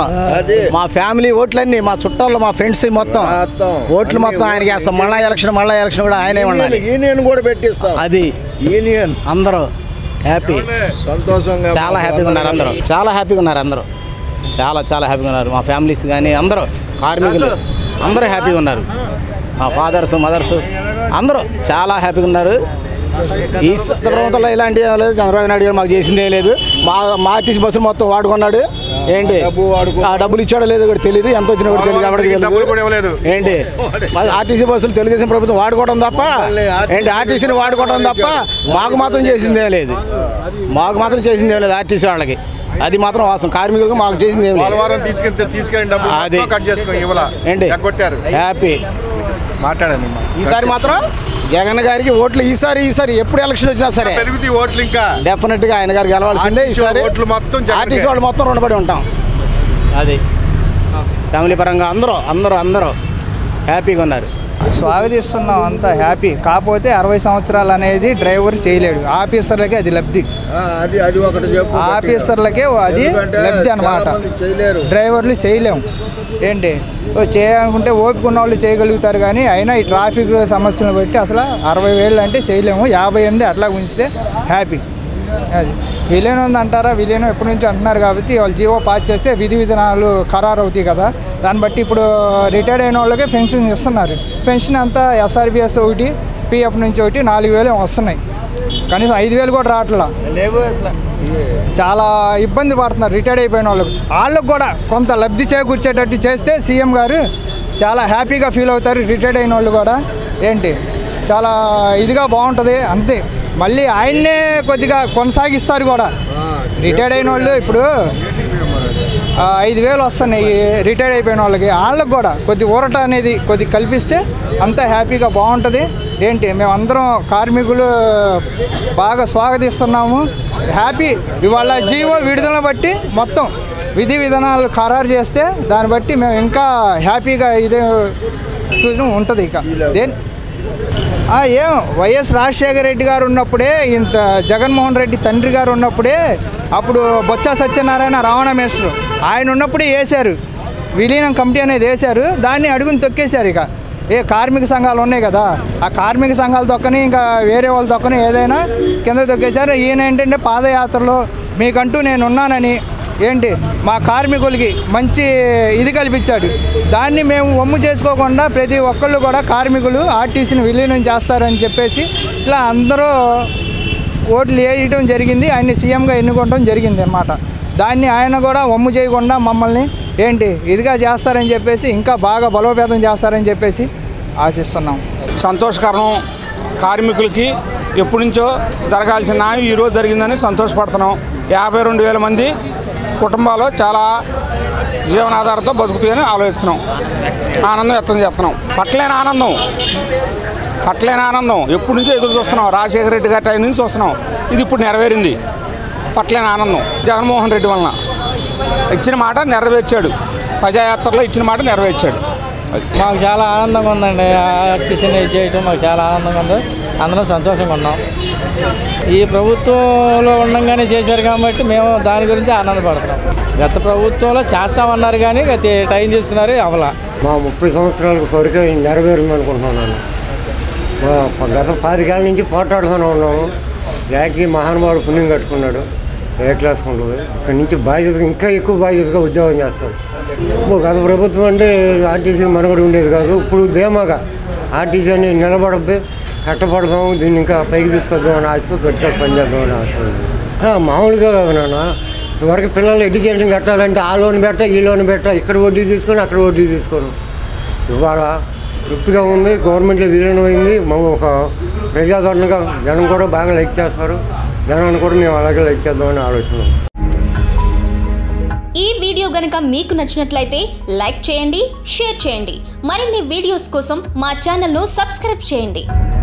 మా ఫ్యామిలీ ఓట్లన్నీ మా చుట్టాలు మా ఫ్రెండ్స్ మొత్తం ఓట్లు మొత్తం ఆయనకి వేస్తాం. మళ్ళా ఎలక్షన్ కూడా ఆయనే ఉండాలి. యూనియన్ కూడా పెట్టిస్తాం. అది యూనియన్ అందరూ హ్యాపీ, సంతోషంగా చాలా హ్యాపీగా ఉన్నారు. అందరూ చాలా హ్యాపీగా ఉన్నారు. అందరూ చాలా హ్యాపీగా ఉన్నారు. మా ఫ్యామిలీస్ కానీ అందరూ కార్మికులు అందరూ హ్యాపీగా ఉన్నారు. మా ఫాదర్స్ మదర్స్ అందరూ చాలా హ్యాపీగా ఉన్నారు. ఈ ప్రభుత్వంలో ఇలాంటి లేదు. చంద్రబాబు నాయుడు గారు మాకు చేసిందే లేదు. మా ఆర్టీసీ బస్సులు మొత్తం వాడుకున్నాడు. ఏంటి ఆ డబ్బులు ఇచ్చాడో లేదో కూడా తెలియదు. ఎంత వచ్చినా కూడా తెలియదు. ఎవరికి తెలియదు. ఏంటి ఆర్టీసీ బస్సులు తెలుగుదేశం ప్రభుత్వం వాడుకోవడం తప్ప, ఏంటి ఆర్టీసీని వాడుకోవడం తప్ప మాకు మాత్రం చేసిందే లేదు. ఆర్టీసీ వాళ్ళకి అది మాత్రం వాస్తవం. కార్మికులకు మాకు చేసింది ఏం లేదు. అది ఏంటి హ్యాపీ మాట్లాడండి. ఈసారి మాత్రం జగన్ గారికి ఓట్లు ఈసారి ఎప్పుడు ఎలక్షన్ వచ్చినా సరే ఓట్లు ఇంకా డెఫినెట్ గా ఆయన గారు గెలవాల్సిందే. ఈసారి ఆర్టీసీ వాళ్ళు మొత్తం రుణపడి ఉంటాం. అది ఫ్యామిలీ పరంగా అందరూ హ్యాపీగా ఉన్నారు. స్వాగతిస్తున్నాం, అంతా హ్యాపీ. కాకపోతే 60 సంవత్సరాలు అనేది డ్రైవర్ చేయలేడు. ఆఫీసర్లకే అది లబ్ధి. ఆఫీసర్లకే అది లబ్ధి అన్నమాట. డ్రైవర్లు చేయలేము. ఏంటి చేయాలనుకుంటే ఓపిక ఉన్న వాళ్ళు చేయగలుగుతారు. కానీ అయినా ఈ ట్రాఫిక్ సమస్యలను బట్టి అసలు 60,000 అంటే చేయలేము. 58 అట్లా ఉంచితే హ్యాపీ. అది విలీనం ఉందంటారా? విలీనం ఎప్పటి నుంచి అంటున్నారు కాబట్టి వాళ్ళు జీవో పాస్ చేస్తే విధి విధానాలు ఖరారు అవుతాయి కదా. దాన్ని బట్టి ఇప్పుడు రిటైర్డ్ అయిన వాళ్ళకే పెన్షన్ ఇస్తున్నారు. పెన్షన్ అంతా SRBS ఒకటి, PF నుంచి ఒకటి 4,000 వస్తున్నాయి. కనీసం 5,000 కూడా రావట్లా. చాలా ఇబ్బంది పడుతున్నారు రిటైర్డ్ అయిపోయిన వాళ్ళకు కూడా కొంత లబ్ధి చేకూర్చేటట్టు చేస్తే సీఎం గారు చాలా హ్యాపీగా ఫీల్ అవుతారు. రిటైర్డ్ అయిన వాళ్ళు కూడా ఏంటి చాలా ఇదిగా బాగుంటుంది. అంతే మళ్ళీ ఆయన్నే కొద్దిగా కొనసాగిస్తారు కూడా. రిటైర్డ్ అయిన వాళ్ళు ఇప్పుడు 5,000 వస్తున్నాయి రిటైర్డ్ అయిపోయిన వాళ్ళకి కూడా కొద్ది ఊరట అనేది కొద్ది కల్పిస్తే అంతా హ్యాపీగా బాగుంటుంది. ఏంటి మేమందరం కార్మికులు బాగా స్వాగతిస్తున్నాము. హ్యాపీ. ఇవాళ జీవో విడుదల బట్టి మొత్తం విధి విధానాలు ఖరారు చేస్తే దాన్ని బట్టి మేము ఇంకా హ్యాపీగా ఇదే సూచన ఉంటుంది. ఇక ఏం వైఎస్ రాజశేఖర రెడ్డి గారు ఉన్నప్పుడే, ఇంత జగన్మోహన్ రెడ్డి తండ్రి గారు ఉన్నప్పుడే, అప్పుడు బొత్స సత్యనారాయణ రవాణా మినిస్టర్ ఆయన ఉన్నప్పుడే వేశారు. విలీనం కమిటీ అనేది వేశారు. దాన్ని అడుగుని తొక్కేశారు. ఇక కార్మిక సంఘాలు ఉన్నాయి కదా, ఆ కార్మిక సంఘాలు తొక్కని ఇంకా వేరే వాళ్ళు తొక్కని ఏదైనా కింద తొక్కేశారు. ఈయన ఏంటంటే పాదయాత్రలో మీకంటూ నేను ఉన్నానని ఏంటి మా కార్మికులకి మంచి ఇది కల్పించాడు. దాన్ని మేము వమ్ము చేసుకోకుండా ప్రతి ఒక్కళ్ళు కూడా కార్మికులు ఆర్టీసీని విలీనం చేస్తారని చెప్పేసి ఇట్లా అందరూ ఓట్లు వేయడం జరిగింది. ఆయన్ని సీఎంగా ఎన్నుకోవడం జరిగింది అన్నమాట. దాన్ని ఆయన కూడా వమ్ము చేయకుండా మమ్మల్ని ఏంటి ఇదిగా చేస్తారని చెప్పేసి ఇంకా బాగా బలోపేతం చేస్తారని చెప్పేసి ఆశిస్తున్నాం. సంతోషకరం. కార్మికులకి ఎప్పటి నుంచో జరగాల్సిన ఈరోజు జరిగిందని సంతోషపడుతున్నాం. 52,000 మంది కుటుంబాలు చాలా జీవనాధారంతో బతుకుతాయని ఆలోచిస్తున్నాం. ఆనందం వ్యక్తం చేస్తున్నాం. పట్లేని ఆనందం ఎప్పటి నుంచో ఎదురు చూస్తున్నాం. రాజశేఖర రెడ్డి గారి టైం నుంచి చూస్తున్నాం. ఇది ఇప్పుడు నెరవేరింది. పట్లేని ఆనందం జగన్మోహన్ రెడ్డి వలన ఇచ్చిన మాట నెరవేర్చాడు. ప్రజాయాత్రలో ఇచ్చిన మాట నెరవేర్చాడు. మాకు చాలా ఆనందంగా ఉందండి. ఆర్టీసీని చేయటం మాకు చాలా ఆనందంగా ఉంది. అందరం సంతోషంగా ఉన్నాం. ఈ ప్రభుత్వంలో ఉండగానే చేశారు కాబట్టి మేము దాని గురించి ఆనందపడుతున్నాం. గత ప్రభుత్వంలో చేస్తామన్నారు కానీ టైం తీసుకున్నారు అవలా. మా 30 సంవత్సరాల వరకు నెరవేరుంది అనుకుంటున్నాను. గత 10 ఏళ్ళ నుంచి పోట్లాడుతూనే ఉన్నాము. యాకి మహానుభావుడు పుణ్యం కట్టుకున్నాడు. ఏ క్లాస్ ఉంటుంది. ఇక్కడి నుంచి బాధ్యతగా ఇంకా ఎక్కువ బాధ్యతగా ఉద్యోగం చేస్తాడు. గత ప్రభుత్వం అంటే ఆర్టీసీ మనుగడ ఉండేది కాదు. ఇప్పుడు ధీమాగా ఆర్టీసీ అని నిలబడద్దు, కట్టబడదాం, దీన్ని ఇంకా పైకి తీసుకొద్దాం అని ఆశతో గట్టిగా పనిచేద్దామని ఆశ. మామూలుగా కాదు నాన్న. ఇంతవరకు పిల్లలు ఎడ్యుకేషన్ కట్టాలంటే ఆ లోన్ పెట్టా, ఈ లోన్ పెట్టా, ఇక్కడ వడ్డీ తీసుకొని అక్కడ వడ్డీ తీసుకోను. ఇవాళ తృప్తిగా ఉంది. గవర్నమెంట్లో విలీనం అయింది. ఒక ప్రజాదరణగా జనం కూడా బాగా లైక్ చేస్తారు. జనాన్ని కూడా మేము అలాగే లైక్ చేద్దామని ఆలోచన. ఈ వీడియో గనుక మీకు నచ్చినట్లయితే లైక్ చేయండి, షేర్ చేయండి. మరిన్ని వీడియోస్ కోసం మా ఛానల్ను సబ్స్క్రైబ్ చేయండి.